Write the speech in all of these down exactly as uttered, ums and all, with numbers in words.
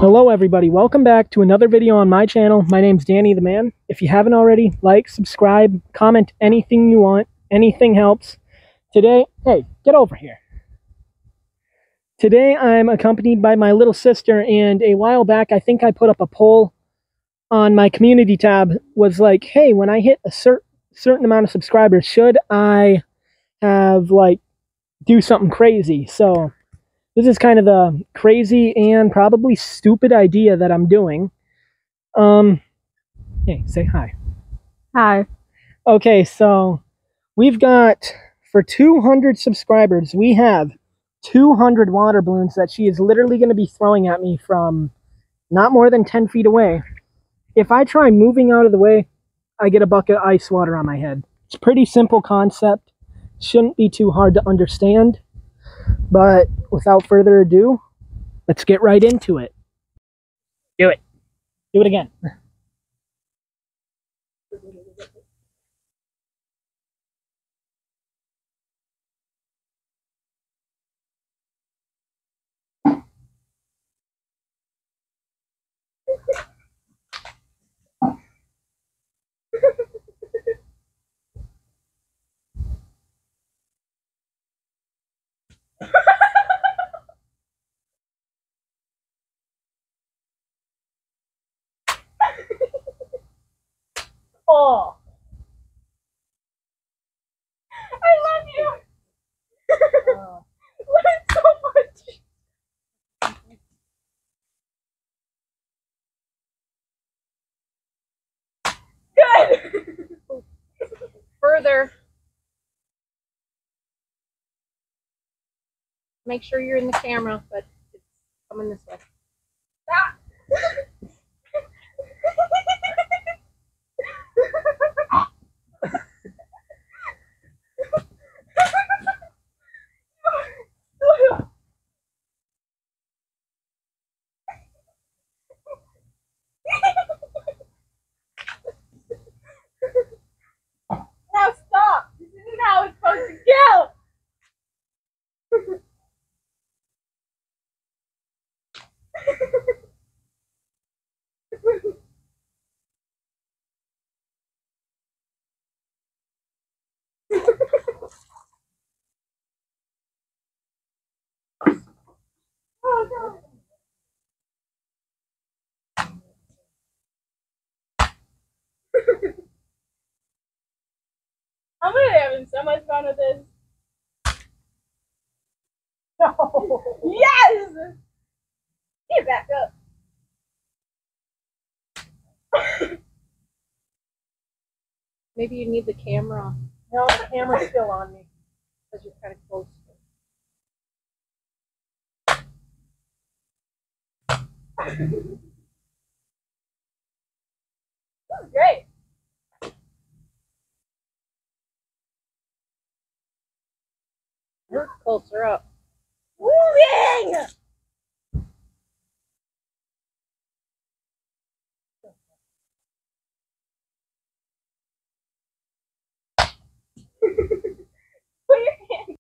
Hello everybody, welcome back to another video on my channel. My name's Danny the Man. If you haven't already, like, subscribe, comment anything you want. Anything helps. Today, hey, get over here. Today I'm accompanied by my little sister, and a while back I think I put up a poll on my community tab. Was like, hey, when I hit a cer certain amount of subscribers, should I have, like, do something crazy? So this is kind of the crazy and probably stupid idea that I'm doing. Um, hey, say hi. Hi. Okay, so we've got, for two hundred subscribers, we have two hundred water balloons that she is literally going to be throwing at me from not more than ten feet away. If I try moving out of the way, I get a bucket of ice water on my head. It's a pretty simple concept. Shouldn't be too hard to understand. But without further ado, let's get right into it. Do it. Do it again. Oh. I love you. Uh, Love it so much. Good. Further. Make sure you're in the camera, but it's coming this way. Ah. Now stop. This isn't how it's supposed to go. Oh no. I'm really having so much fun with this. no. Yes! Get back up. Maybe you need the camera. No, the camera's still on me because you're kind of close. This is great. We're closer up. Moving! Put your hand.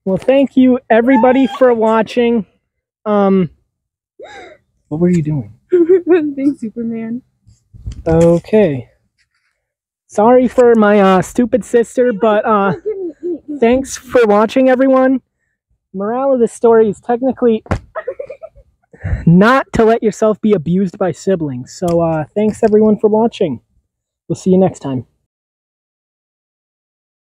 Well, thank you everybody for watching. Um, what were you doing? Being Superman. Okay. Sorry for my uh, stupid sister, but uh, thanks for watching, everyone. Morale of the story is technically not to let yourself be abused by siblings. So uh, thanks everyone for watching. We'll see you next time.